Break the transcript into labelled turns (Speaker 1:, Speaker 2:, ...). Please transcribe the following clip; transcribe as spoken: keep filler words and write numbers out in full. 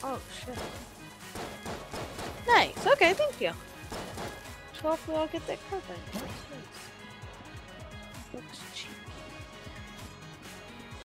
Speaker 1: Oh, shit. Nice. Okay, thank you. So hopefully I'll get that card then. Nice. Looks cheap.